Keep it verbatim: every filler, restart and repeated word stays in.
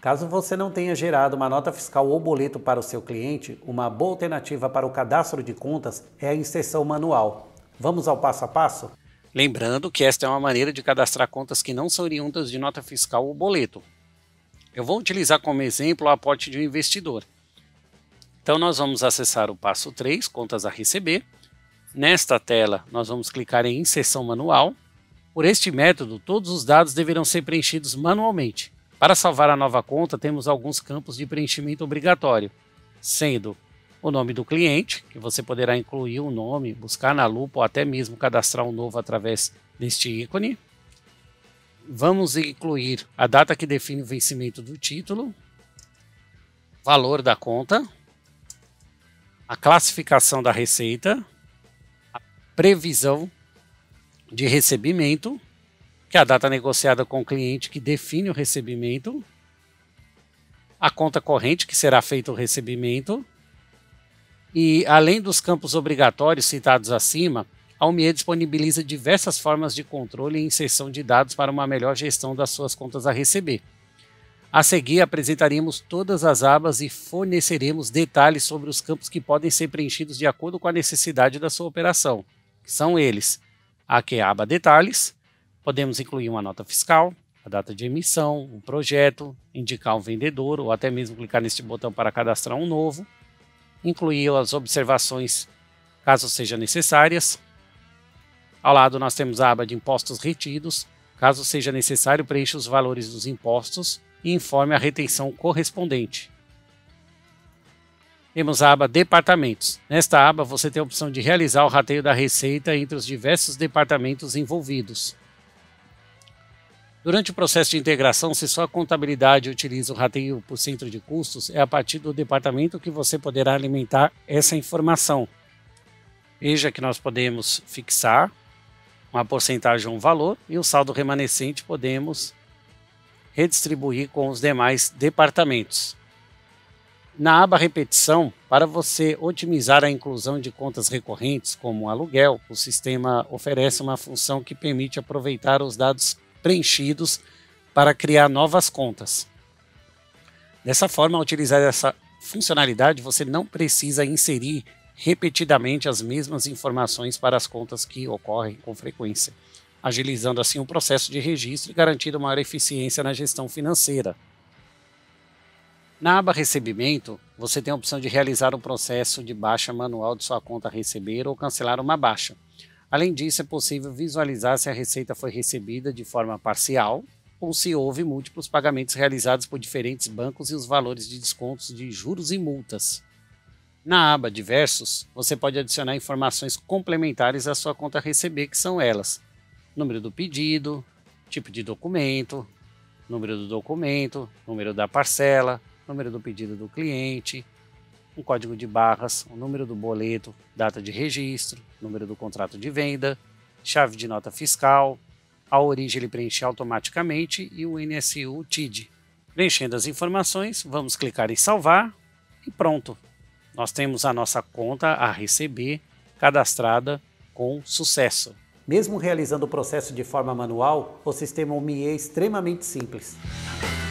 Caso você não tenha gerado uma nota fiscal ou boleto para o seu cliente, uma boa alternativa para o cadastro de contas é a inserção manual. Vamos ao passo a passo? Lembrando que esta é uma maneira de cadastrar contas que não são oriundas de nota fiscal ou boleto. Eu vou utilizar como exemplo o aporte de um investidor. Então nós vamos acessar o passo três, contas a receber. Nesta tela nós vamos clicar em inserção manual. Por este método, todos os dados deverão ser preenchidos manualmente. Para salvar a nova conta, temos alguns campos de preenchimento obrigatório, sendo o nome do cliente, que você poderá incluir o nome, buscar na lupa ou até mesmo cadastrar um novo através deste ícone. Vamos incluir a data que define o vencimento do título, valor da conta, a classificação da receita, a previsão de recebimento, que é a data negociada com o cliente que define o recebimento, a conta corrente que será feito o recebimento, e além dos campos obrigatórios citados acima, a U M E disponibiliza diversas formas de controle e inserção de dados para uma melhor gestão das suas contas a receber. A seguir, apresentaremos todas as abas e forneceremos detalhes sobre os campos que podem ser preenchidos de acordo com a necessidade da sua operação, que são eles: aqui é a aba Detalhes, podemos incluir uma nota fiscal, a data de emissão, um projeto, indicar um vendedor ou até mesmo clicar neste botão para cadastrar um novo, incluir as observações caso sejam necessárias. Ao lado nós temos a aba de impostos retidos, caso seja necessário preencha os valores dos impostos e informe a retenção correspondente. Temos a aba Departamentos. Nesta aba você tem a opção de realizar o rateio da receita entre os diversos departamentos envolvidos. Durante o processo de integração, se sua contabilidade utiliza o rateio por centro de custos, é a partir do departamento que você poderá alimentar essa informação. Veja que nós podemos fixar uma porcentagem ou um valor e o saldo remanescente podemos redistribuir com os demais departamentos. Na aba Repetição, para você otimizar a inclusão de contas recorrentes, como aluguel, o sistema oferece uma função que permite aproveitar os dados preenchidos para criar novas contas. Dessa forma, ao utilizar essa funcionalidade, você não precisa inserir repetidamente as mesmas informações para as contas que ocorrem com frequência, agilizando assim o processo de registro e garantindo maior eficiência na gestão financeira. Na aba Recebimento, você tem a opção de realizar um processo de baixa manual de sua conta a receber ou cancelar uma baixa. Além disso, é possível visualizar se a receita foi recebida de forma parcial ou se houve múltiplos pagamentos realizados por diferentes bancos e os valores de descontos de juros e multas. Na aba Diversos, você pode adicionar informações complementares à sua conta a receber, que são elas: número do pedido, tipo de documento, número do documento, número da parcela, número do pedido do cliente, um código de barras, o número do boleto, data de registro, número do contrato de venda, chave de nota fiscal, a origem ele preenche automaticamente e o N S U T I D. Preenchendo as informações, vamos clicar em salvar e pronto. Nós temos a nossa conta a receber cadastrada com sucesso. Mesmo realizando o processo de forma manual, o sistema U M I é extremamente simples.